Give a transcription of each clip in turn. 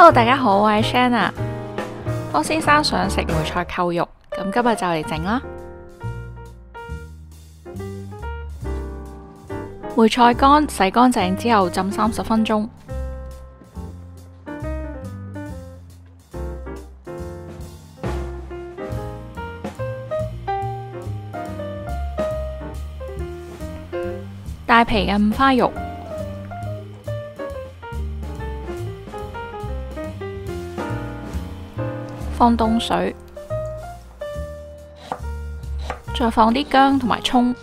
Hello， 大家好，我係 Shanna。方先生想食梅菜扣肉，咁今日就嚟整啦。梅菜乾洗乾淨之後浸30分鐘，帶皮嘅五花肉，放凍水，再放啲薑同埋蔥，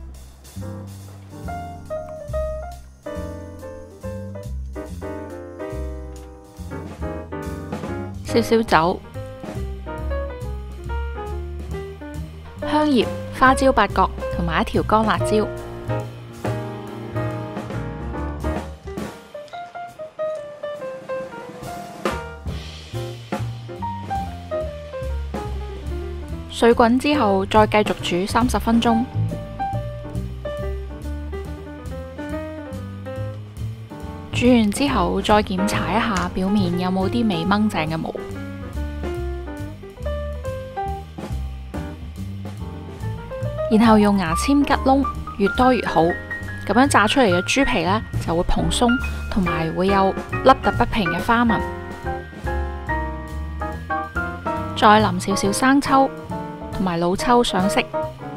少少酒、香葉、花椒8角同埋1條乾辣椒。水滾之後，再繼續煮30分鐘。煮完之後，再檢查一下表面有冇啲未掹淨嘅毛。然後用牙籤吉窿，越多越好。咁樣炸出嚟嘅豬皮呢，就會蓬鬆，同埋會有凹凸不平嘅花紋。再淋少少生抽同埋老抽上色，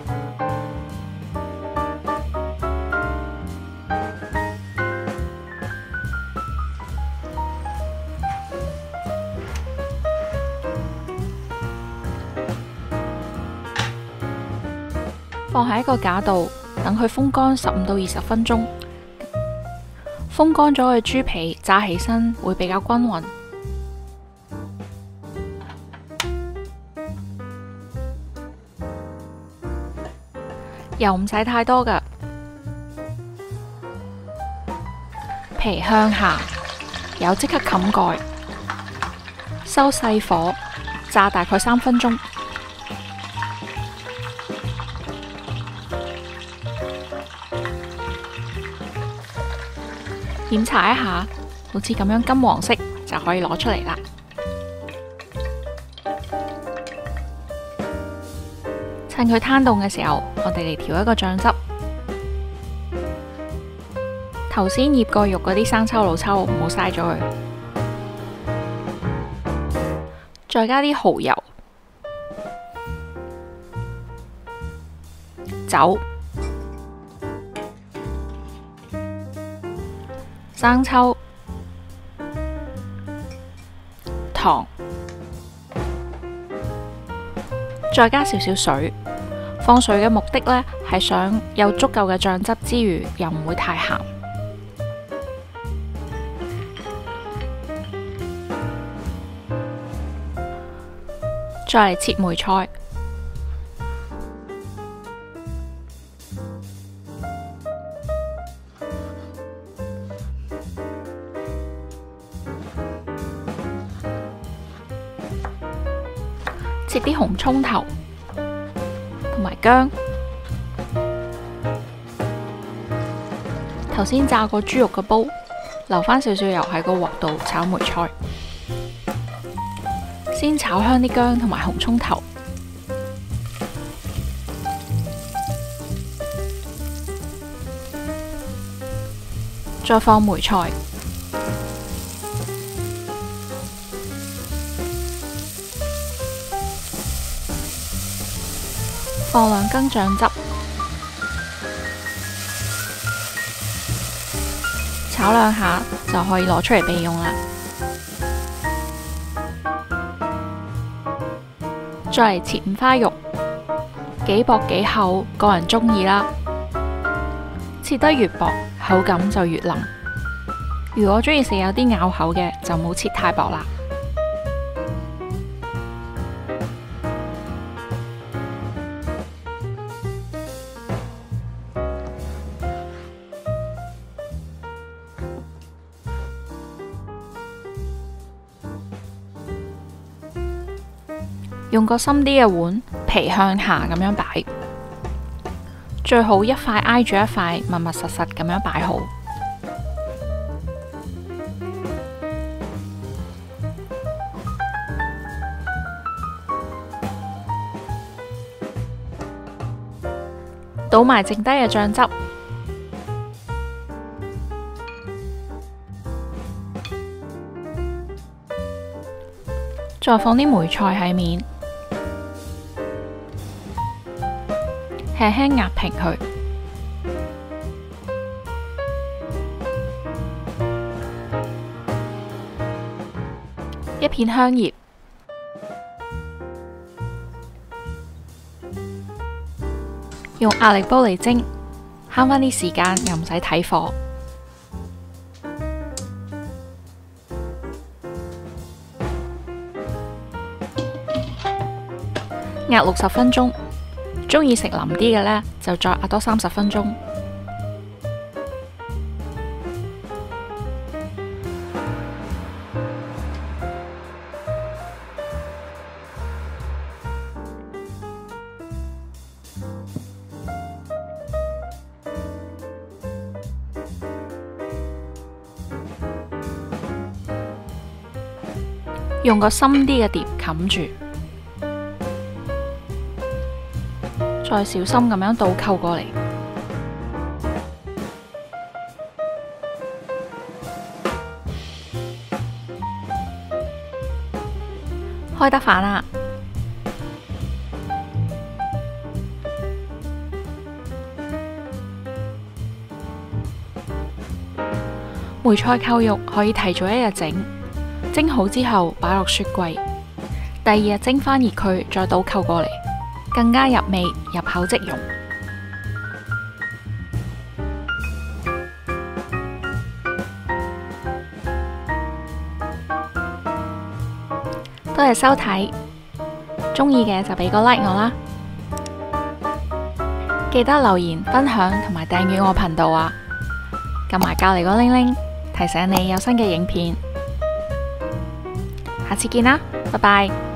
放喺一個架度，等佢風乾15到20分鐘。風乾咗嘅豬皮炸起身會比較均勻。油唔使太多㗎，皮向下，有即刻冚蓋，收細火，炸大概3分鐘。檢查一下，好似咁樣金黃色就可以攞出嚟啦。趁佢攤凍嘅時候，我哋嚟調一個醬汁。頭先醃過肉嗰啲生抽、老抽唔好嘥咗佢，再加啲蠔油、酒、生抽、糖，再加少少水。放水嘅目的呢，係想有足夠嘅醬汁之餘，又唔會太鹹。再嚟切梅菜，切啲紅蔥頭同埋薑，頭先炸過豬肉嘅煲，留返少少油喺個鑊度炒梅菜，先炒香啲薑同埋紅蔥頭，再放梅菜，放2羹醬汁，炒2下就可以攞出嚟備用啦。再嚟切五花肉，幾薄幾厚，個人鍾意啦。切得越薄，口感就越腍。如果鍾意食有啲咬口嘅，就冇切太薄啦。用個深啲嘅碗，皮向下咁樣擺，最好一塊挨住一塊，密密實實咁樣擺好。 倒埋剩低嘅醬汁，再放啲梅菜喺面，輕輕壓平佢，一片香葉，用壓力煲嚟蒸，慳返啲時間又唔使睇火。壓60分鐘，鍾意食腍啲嘅呢，就再壓多30分鐘。用個深啲嘅碟冚住，再小心咁樣倒扣過嚟，開得飯啦！梅菜扣肉可以提早1日整。蒸好之後擺落雪櫃，第2日蒸返熱佢，再倒扣過嚟，更加入味，入口即溶。多謝收睇，鍾意嘅就俾個 like 我啦，記得留言、分享同埋訂閱我頻道啊，撳埋隔籬個鈴鈴，提醒你有新嘅影片。下次見啦，拜拜。